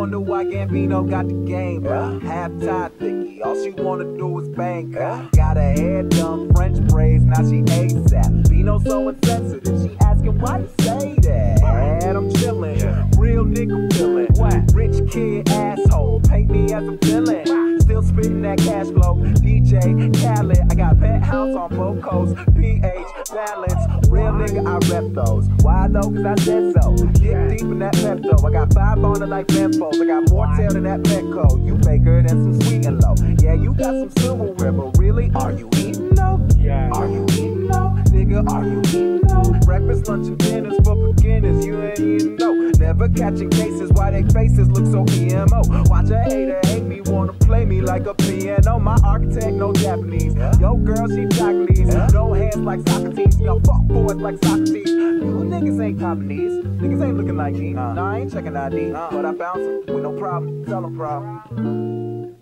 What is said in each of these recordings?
wonder why Gambino got the game. Half-tied thicky, all she wanna do is bang. Got her hair done, French braids, now she ASAP. Bino so insensitive, she asking why you say that. I'm chillin', real nigga feelin'. Rich kid asshole, paint me as a villain. Still spittin' that cash flow, DJ Khaled. I got penthouse on both coasts, PH balance. Real nigga, I rep those. Why though? Cause I said so. Get deep in that Pepto. I got 5 on it like Benfos. I got more tail than that Petco. You faker than some sweet and low. Yeah, you got some silverware, but really, are you eating though? Are you eating though? Nigga, are you eating though? Breakfast, lunch, and dinners for beginners. You ain't eating though. Never catching cases. Why they faces look so emo? Watch a hater hate me, wanna play me like a piano. My architect, no Japanese. Yo, girl, she Chinese. No hands like Socrates. Yo, fuck boys like Socrates. You niggas ain't copping these. Niggas ain't looking like me. Nah, I ain't checking ID. But I bounce them with no problem. Tell them problem.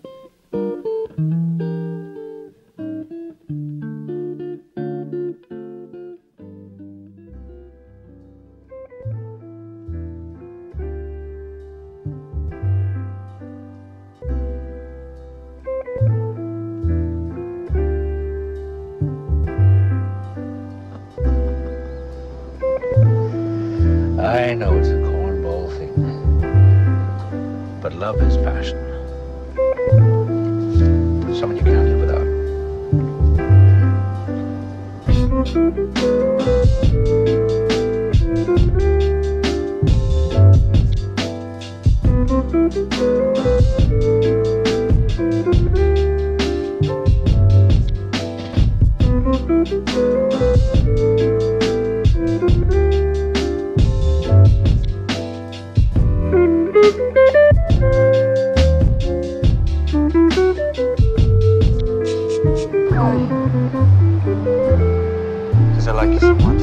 I know it's a cornball thing, but love is passion. Someone you can't live without. Because I like you so much.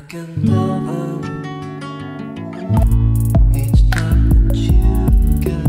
can love him each time that you get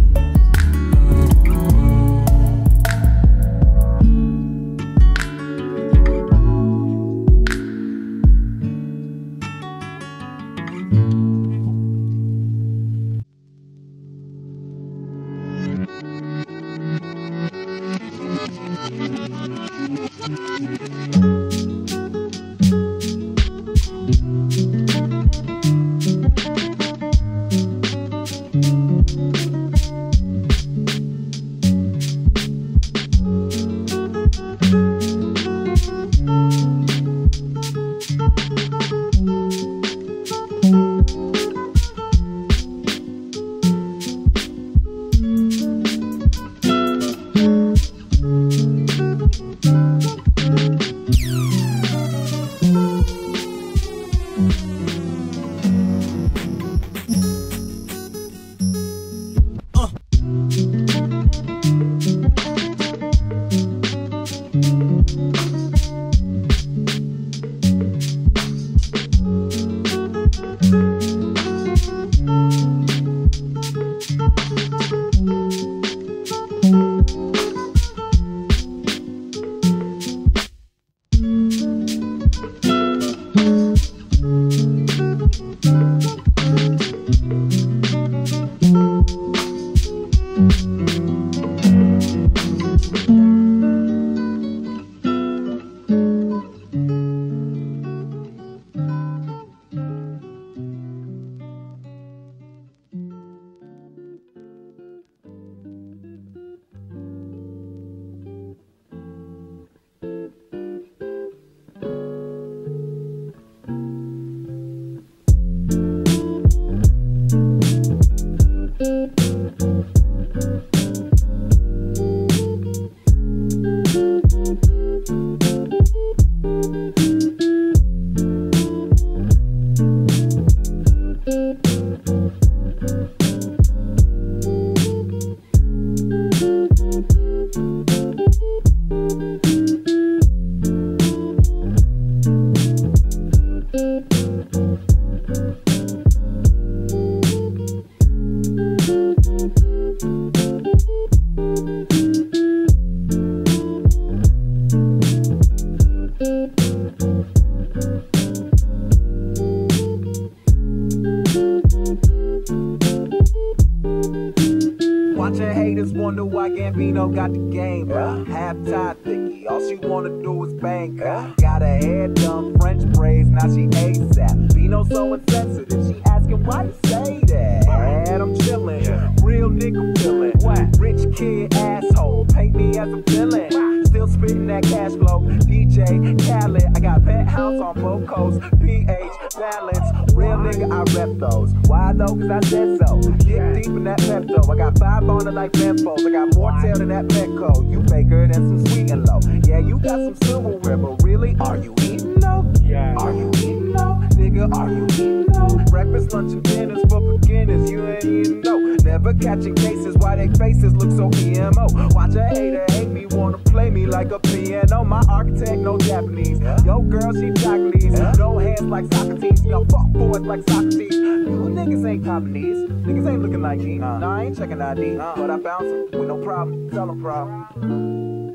Watching haters wonder why Gambino got the game. Half-time thicky, all she wanna do is bang. Got her hair done, French braids, now she ASAP. Bino so insensitive, she asking why you say that. And I'm chillin', real nigga feelin'. Rich kid asshole, paint me as a villain. Still spittin' that cash flow, DJ Khaled. I got penthouse on both coasts, PH balance. Real nigga, I rep those. Why though? Cause I said so. Get deep in that Pepto. I got 5 on it like Memphis. I got more tail than that Petco. You faker than some sweet and low. Yeah, you got some silverware, but really, are you eating though? Are you eating though? Nigga, are you eating though? Breakfast, lunch, and dinners for beginners. You ain't eating though. Never catching cases, why they faces look so emo. Watch a hater hate me, wanna play me like a piano. My architect, no Japanese. Yo, girl, she Chinese. No hands like Socrates. Yo, fuck boys like Socrates. You niggas ain't copping these. Niggas ain't looking like me. Nah, I ain't checking ID. But I bounce them with no problem. Tell them problem.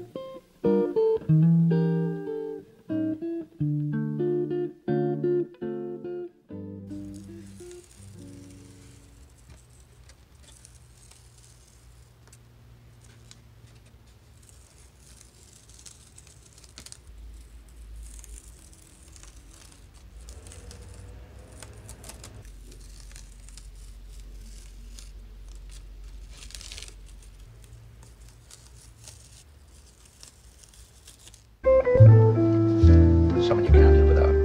Someone you can't live without.